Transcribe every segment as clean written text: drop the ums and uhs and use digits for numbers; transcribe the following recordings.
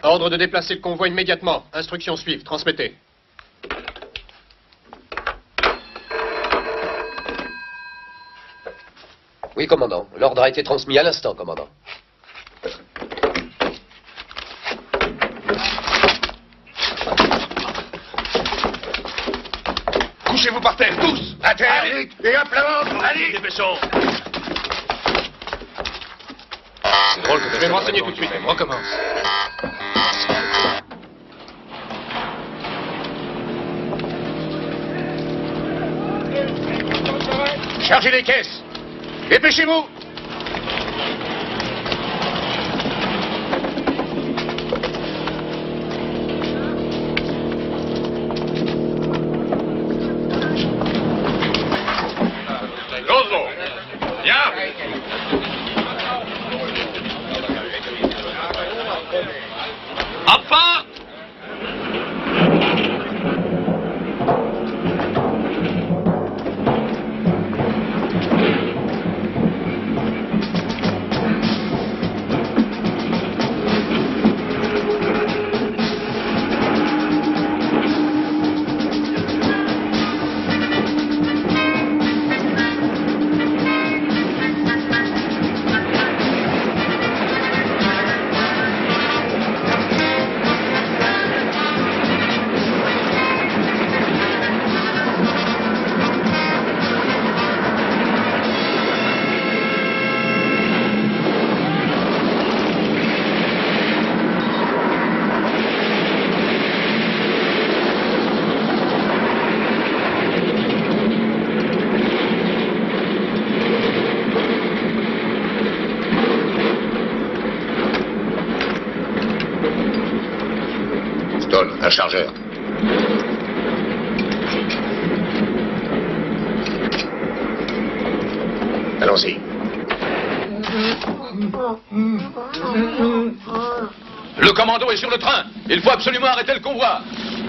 Ordre de déplacer le convoi immédiatement. Instructions suivent. Transmettez. Oui, commandant. L'ordre a été transmis à l'instant, commandant. Couchez-vous par terre, tous! À terre! Allez, et hop, l'avance! Allez! Dépêchons! C'est drôle que je vais me renseigner tout de suite. On recommence. Chargez les caisses! Dépêchez-vous! L'autre! Viens! Enfin! Stone, un chargeur. Allons-y. Le commando est sur le train. Il faut absolument arrêter le convoi.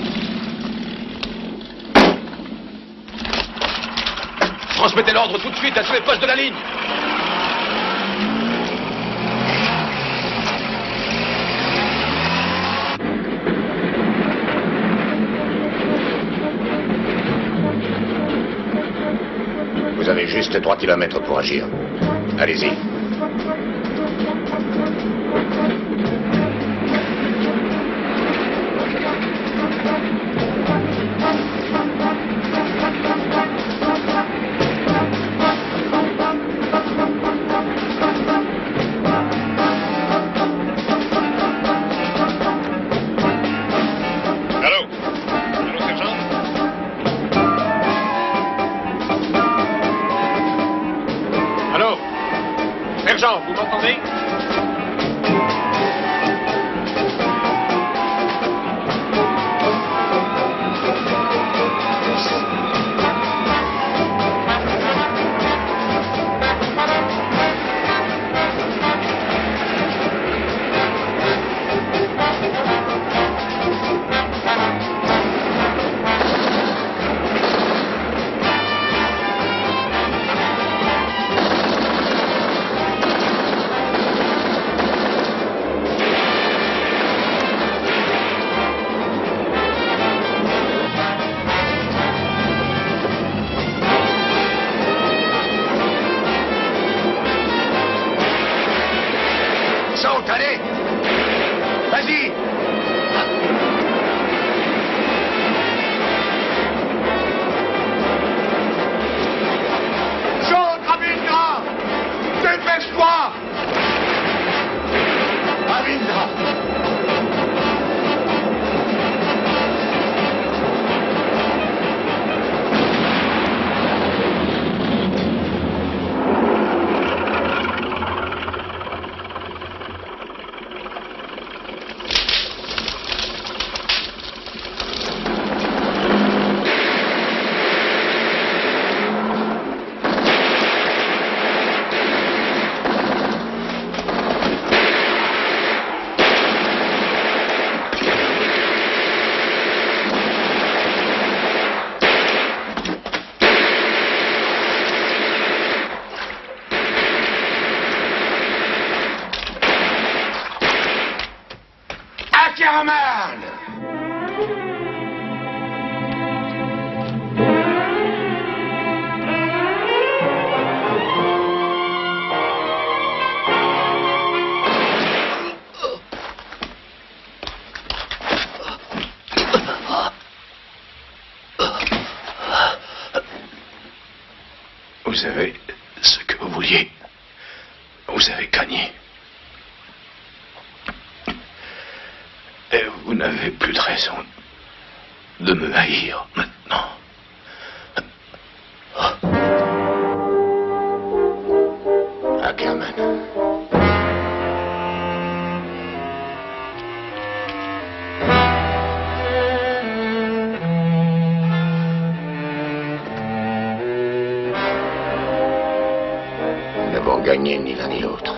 Transmettez l'ordre tout de suite à tous les postes de la ligne. Vous avez juste 3 kilomètres pour agir. Allez-y. Allô? Allô, sergent? Allô? Sergent, vous m'entendez? Saute, allez! Vas-y! Saute, Ravindra! Dépêche-toi! Ravindra! Ackerman! Vous avez ce que vous vouliez. Vous avez gagné. Et vous n'avez plus de raison de me haïr maintenant. Ackerman. Nous n'avons gagné ni l'un ni l'autre.